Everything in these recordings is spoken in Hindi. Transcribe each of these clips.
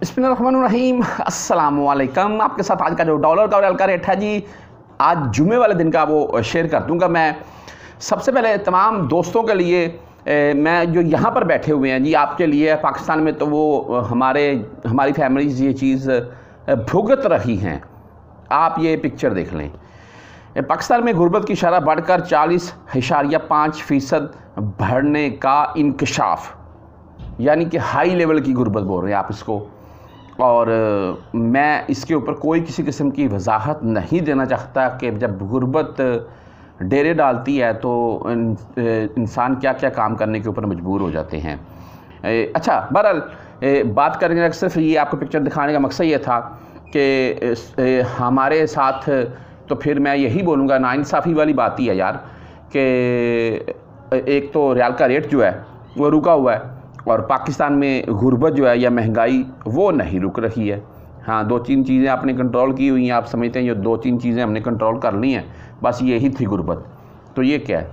बिस्मिल्लाहिर्रहमानिर्रहीम, अस्सलामुअलैकुम। आपके साथ आज का जो डॉलर का और रियाल का रेट है जी, आज जुमे वाले दिन का वो शेयर कर दूंगा। मैं सबसे पहले तमाम दोस्तों के लिए मैं जो यहाँ पर बैठे हुए हैं जी, आपके लिए पाकिस्तान में तो वो हमारी फैमिलीज ये चीज़ भुगत रही हैं। आप ये पिक्चर देख लें, पाकिस्तान में गुर्बत की शरह बढ़कर 40.5% बढ़ने का इंकशाफ, यानी कि हाई लेवल की गुर्बत बोल रहे हैं आप इसको। और मैं इसके ऊपर कोई किसी किस्म की वजाहत नहीं देना चाहता कि जब गुर्बत डेरे डालती है तो इंसान क्या क्या काम करने के ऊपर मजबूर हो जाते हैं। अच्छा, बहरहाल बात करेंगे, सिर्फ ये आपको पिक्चर दिखाने का मकसद ये था कि हमारे साथ, तो फिर मैं यही बोलूँगा, नाइंसाफ़ी वाली बात ही है यार कि एक तो रियाल का रेट जो है वो रुका हुआ है और पाकिस्तान में गुर्बत जो है या महंगाई वो नहीं रुक रही है। हाँ, 2-3 चीज़ें आपने कंट्रोल की हुई हैं, आप समझते हैं ये 2-3 चीज़ें हमने कंट्रोल कर ली हैं, बस यही थी गुर्बत। तो ये क्या है,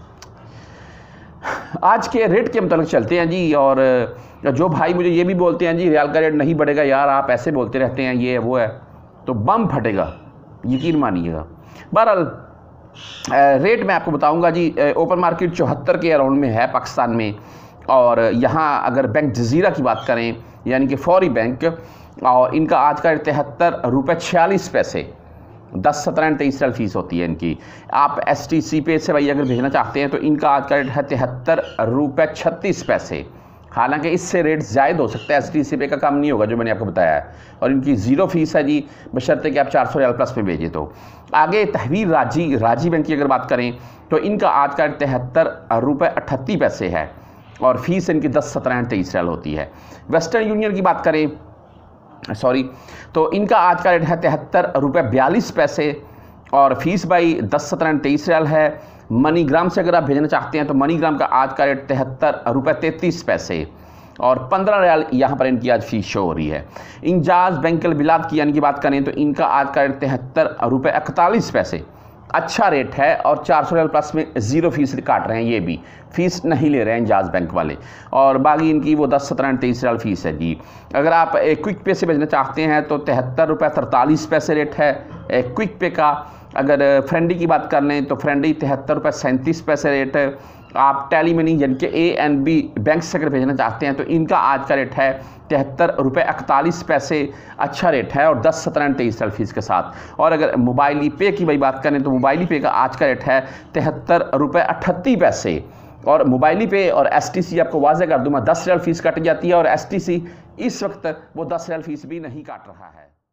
आज के रेट के मतलब चलते हैं जी। और जो भाई मुझे ये भी बोलते हैं जी रियाल का रेट नहीं बढ़ेगा यार, आप ऐसे बोलते रहते हैं, ये है वो है, तो बम फटेगा, यकीन मानिएगा। बहरहाल रेट मैं आपको बताऊंगा जी। ओपन मार्केट 74 के अराउंड में है पाकिस्तान में। और यहाँ अगर बैंक जज़ीरा की बात करें, यानी कि फौरी बैंक, और इनका आज का 73.46 रुपये 10, 17 और 23 फीस होती है इनकी। आप STC पे से भाई अगर भेजना चाहते हैं तो इनका आज का रेट है 73.36 रुपये। हालांकि इससे रेट ज़ायद हो सकता है, STC पे का कम नहीं होगा जो मैंने आपको बताया है। और इनकी ज़ीरो फीस है जी, बशर्ते कि आप 400 रियाल प्लस में भेजें। तो आगे तहवीर राजी बैंक की अगर बात करें तो इनका आज का 73.38 रुपये है और फीस इनकी 10, 17 और 23 रियाल होती है। वेस्टर्न यूनियन की बात करें, तो इनका आज का रेट है 73.42 रुपये और फीस भाई 10, 17 और 23 रियाल है। मनीग्राम से अगर आप भेजना चाहते हैं तो मनीग्राम का आज का रेट 73.33 रुपये और 15 रियाल यहाँ पर इनकी आज फीस शो हो रही है। इंजाज बैंक बिलाद की यानी कि बात करें तो इनका आज का रेट 73.41 रुपये अच्छा रेट है और 400 रियाल प्लस में ज़ीरो फीस काट रहे हैं, ये भी फ़ीस नहीं ले रहे हैं इंजाज बैंक वाले। और बाकी इनकी वो 10, 17 और 23 रियाल फीस है जी। अगर आप क्विक पे से भेजना चाहते हैं तो 73.43 रुपये रेट है क्विक पे का। अगर फ्रेंडी की बात कर लें तो फ्रेंडी 73.37 रेट है। आप टेली मनी यानी कि ANB बैंक से अगर भेजना चाहते हैं तो इनका आज का रेट है 73.41 रुपये अच्छा रेट है और 10, 17 और 23 रियाल फीस के साथ। और अगर मोबाइली पे की भाई बात करें तो मोबाइली पे का आज का रेट है 73.38 रुपये और मोबाइली पे और STC आपको वाज़ेह कर दूँ मैं, 10 रियाल फीस कट जाती है और STC इस वक्त वो 10 रियाल फीस भी नहीं काट रहा है।